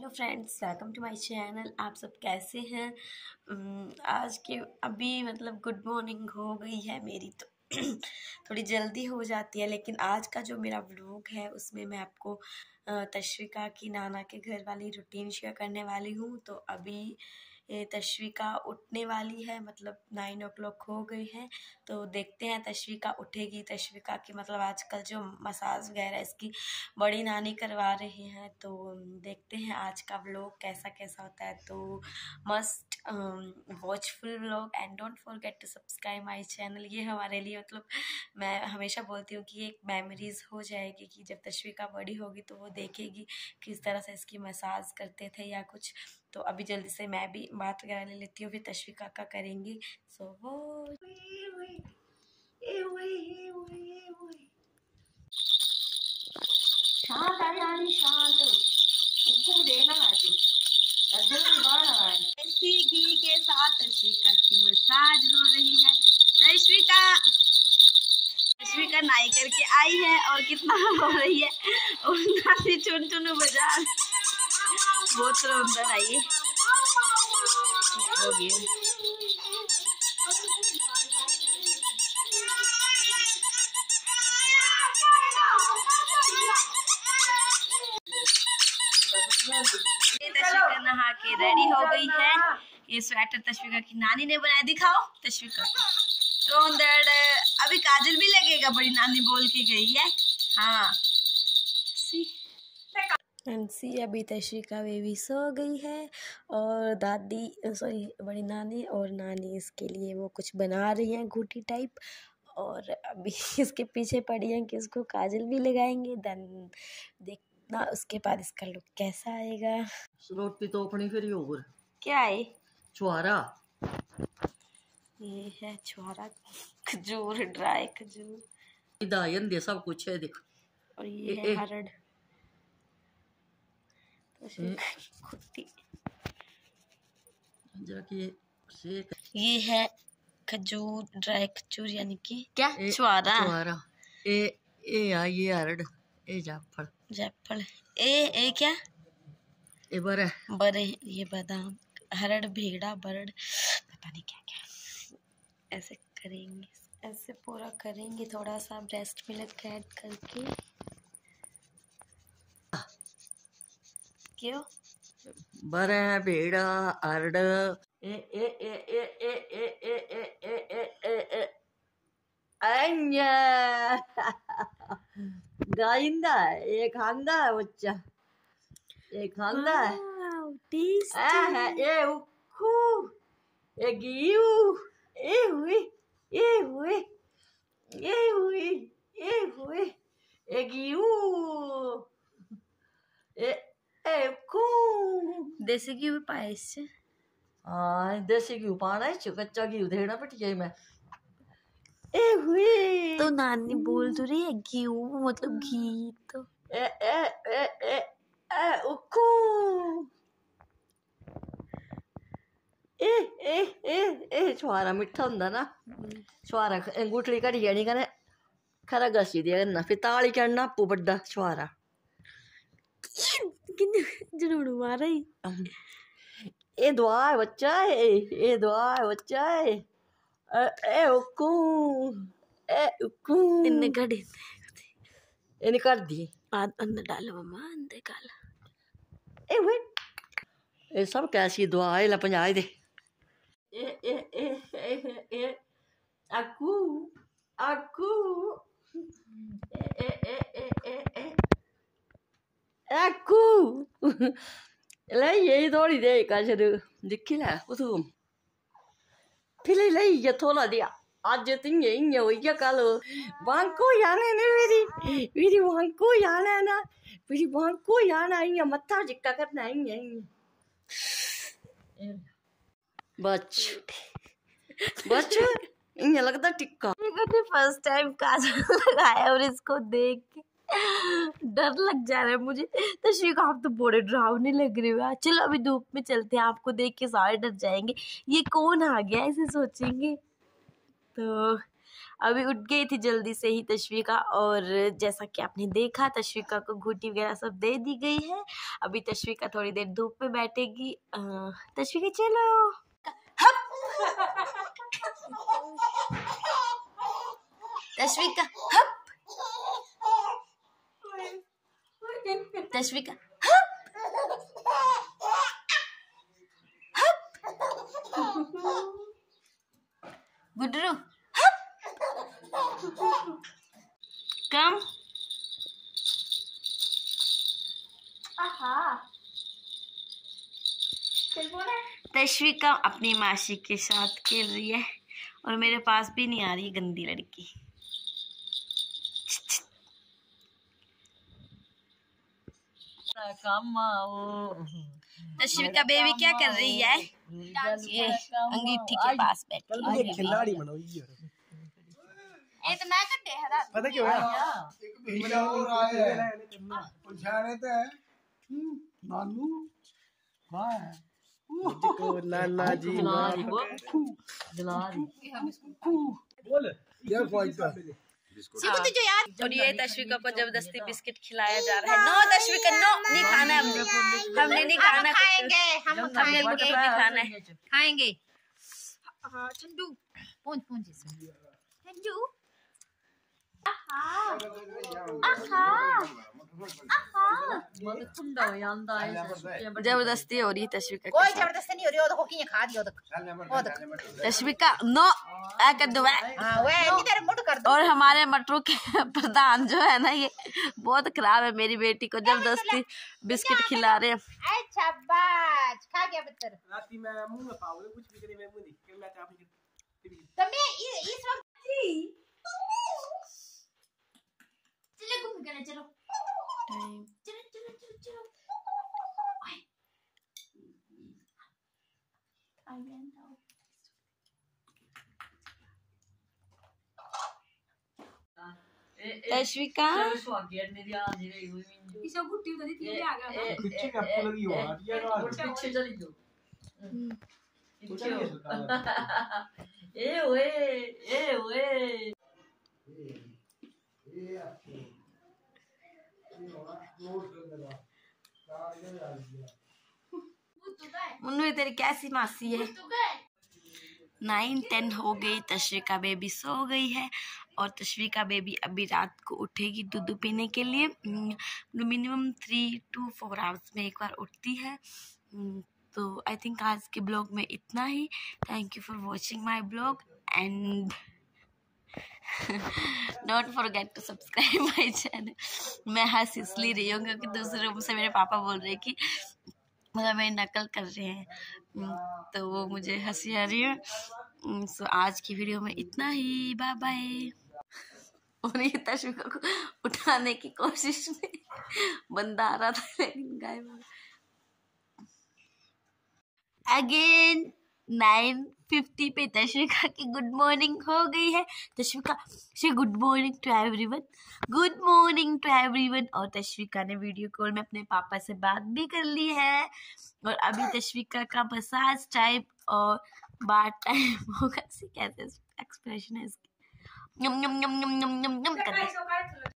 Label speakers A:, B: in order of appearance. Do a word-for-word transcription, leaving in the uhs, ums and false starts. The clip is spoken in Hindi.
A: Hello friends, welcome to my channel. आप सब कैसे हैं? उम, आज के अभी मतलब गुड मॉर्निंग हो गई है मेरी, तो थोड़ी जल्दी हो जाती है, लेकिन आज का जो मेरा व्लॉग है उसमें मैं आपको अ, तश्विका की नाना के घर वाली रूटीन शेयर करने वाली हूँ। तो अभी ये तश्विका उठने वाली है, मतलब नाइन ओ क्लॉक हो गई है। तो देखते हैं तश्विका उठेगी। तश्विका की मतलब आजकल जो मसाज वगैरह इसकी बड़ी नानी करवा रही हैं, तो देखते हैं आज का व्लॉग कैसा कैसा होता है। तो must watch full vlog and don't forget to subscribe my channel. ये हमारे लिए मतलब मैं हमेशा बोलती हूँ कि एक मेमोरीज हो जाएगी कि जब तश्विका बड़ी होगी तो वो देखेगी किस तरह से इसकी मसाज करते थे या कुछ। तो अभी जल्दी से मैं भी बात वगैरह ले लेती हूँ, फिर तश्विका का करेंगी। सो वो शांत आ जानी शांत इसको देना देसी घी के साथ तश्विका की मसाज हो रही है। तश्विका तश्विका नाई करके आई है और कितना हो रही है और नानी चुन चुन बजा बहुत अंदर आई हो गई। तश्विका नहा के रेडी हो गई है। ये स्वेटर तश्विका की नानी ने बनाया, दिखाओ तश्विका। तो अभी काजल भी लगेगा, बड़ी नानी बोल के गई है। हाँ सी सी अभी तश्विका बेबी सो गई है और दादी सॉरी बड़ी नानी और नानी इसके लिए वो कुछ बना रही हैं घूटी टाइप, और अभी इसके पीछे पड़ी हैं कि इसको काजल भी लगाएंगे। देन देखना उसके बाद इसका लुक कैसा आएगा।
B: रोटी तो अपनी फिर और
A: क्या है
B: छुआरा,
A: ये है छुआरा खजूर, ड्राई खजूर
B: दायन दे सब कुछ है देख।
A: और ये
B: ए,
A: है
B: ए,
A: हरड़ खुट्टी। ये है खजूर, ड्राई खजूर यानी कि क्या छुआरा।
B: छुआरा ए ए आ ये हरड़ ए जाफर
A: जाफर ए ए क्या
B: ए बरे
A: बरे ये बादाम, हरड़, भेड़ा, बरड़, पता नहीं क्या क्या। ऐसे करेंगे, ऐसे पूरा करेंगे। थोड़ा सा ब्रेस्ट मिल्क ऐड करके। क्यों
B: बरे भेड़ा हरड़ ए ए ए ए ए ए ए ए ए ए ए अन्या गाइंदा ये खांदा है बच्चा, ये खांदा है है ये उखू ये गियू ये हुई ये हुई ये हुई ये हुई ये गियू ये ए उखू।
A: देसी घी भी पाए इससे।
B: हाँ देसी घी पाना है, कच्चा घी देना पटिया में ए हुई।
A: तो नानी बोल तो रही है घी, मतलब घी। तो
B: ए ए ए ए ए उखू ए ए ए ए छुआरा मिठा हुंदा ना। छुआरा अंगूठली कड़ी जानी कने खरा गसी दिया करना, फिर ताली करना आपू बड्डा छुआरा
A: जरूर मारा ही।
B: ए दुआ है बच्चा है, ए दुआ है बच्चा है। ए उकू ए उकू
A: इन्ने कड़ी
B: इन्ने कर दी
A: अंदर डालो मम्मा, अंदर डालो।
B: ए वे ए सब कैसी दुआ है ला पंजाई दे। ए ए ए ए ए अकू अकू ए ए ए ए ए अकू ले यही थोड़ी दे काजर दिखी लै उतू फिर ले ये थोड़ा दिया आज तिंगे इंगे हो गया कल बांको याने ने मेरी मेरी बांको याना ना मेरी बांको याना इंगे मत्था जिक्का करना इंगे बच बच इंगे लगता टिक्का।
A: मैंने फर्स्ट टाइम काजल लगाया और इसको देख के डर लग जा रहा है मुझे। तश्विका आप तो बड़े डरावने लग रहे हो। चलो अभी धूप में चलते हैं, आपको देख के सारे डर जाएंगे, ये कौन आ गया ऐसे सोचेंगे। तो अभी उठ गई थी जल्दी से ही तशवीका, और जैसा कि आपने देखा तशवीका को घूटी वगैरह सब दे दी गई है। अभी तशवीका थोड़ी देर धूप में बैठेगी। तशवीका चलो तशवीका हप, तशवीका गुड्रू कम। तशवीका अपनी मासी के साथ खेल रही है और मेरे पास भी नहीं आ रही गंदी लड़की। तशवीका बेबी क्या कर रही है? ये अंगीठी के पास बैठी
C: खिलाड़ी बनो
D: ये तो मैं कट्टे है
C: पता क्यों है एक वीडियो और आए पुछाने तो है नानू वाह को नाना जी
B: दिला
C: बोल यार फाइट का
D: तुझे याद।
A: और ये तशवीका को जबरदस्ती बिस्किट खिलाया जा रहा है। नो तशवीका नो, नहीं खाना हमने हमने नहीं खाना,
D: खाएंगे हम
A: हमने कुछ
D: खाएंगे
A: नहीं खाना है।
D: खाएंगे। हाँ चंदू पूंछ पूंछ चंदू
A: जबरदस्ती हो रही है तशवीका
D: कोई
A: के साथ।
D: जबरदस्ती नहीं हो रही। वो देखो किए खा दियो देख
A: तशवीका नो ऐ कर दो है।
D: हां वे नहीं तेरे मुंड कर दो।
A: और हमारे मटरू के प्रधान जो है ना, ये बहुत खराब है। मेरी बेटी को जबरदस्ती बिस्किट खिला रहे हैं।
D: अच्छा बाज खा गया बच्चा।
C: राती में मुंह में पाओ कुछ भी करे मैं मुंह देख के मैं आप
D: तो मैं इस वक्त चलो घूम गए चलो
A: टाइम
D: चलो चलो चलो चलो तशवीका इसे गुट्टी उधर ही थी आ गया
C: पीछे का आपको लगी हो रहा है यार
B: पीछे चली जाओ।
C: ये
B: ए ओए ए ओए
C: ये आपको ये नोट कर देगा कार्ड आ गया
A: मुन्नू तेरी कैसी मासी है? नाइन टेन हो गई, तशवीका बेबी सो गई है और तशवीका बेबी अभी रात को उठेगी दूध पीने के लिए। Minimum three two four hours में एक बार उठती है। तो आई थिंक आज के ब्लॉग में इतना ही। Thank you for watching my blog and don't forget to subscribe my channel. मैं हंस इसलिए रही हूँ क्योंकि दूसरे रूम से मेरे पापा बोल रहे कि मतलब मेरी नकल कर रहे हैं, तो वो मुझे हंसी आ रही है। सो आज की वीडियो में इतना ही, बाय बाय। और ये तशवीका को उठाने की कोशिश में बंदा आ रहा था लेकिन गायब हो गया। अगेन नाइन फिफ्टी पे तशवीका की गुड मॉर्निंग हो गई है। तशवीका से good morning to everyone, good morning to everyone. और तशवीका ने वीडियो कॉल में अपने पापा से बात भी कर ली है और अभी तशवीका का मसाज टाइम और बात टाइम होगा। कैसे एक्सप्रेशन है इसकी? यम यम यम यम यम यम यम कर